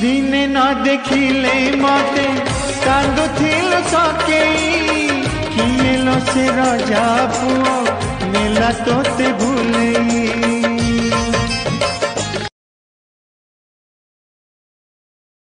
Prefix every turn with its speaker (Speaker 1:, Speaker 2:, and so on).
Speaker 1: दिने न देखिले मते कांदुथिल सकेई किए लो से राजा पुओ नेला तोते भूले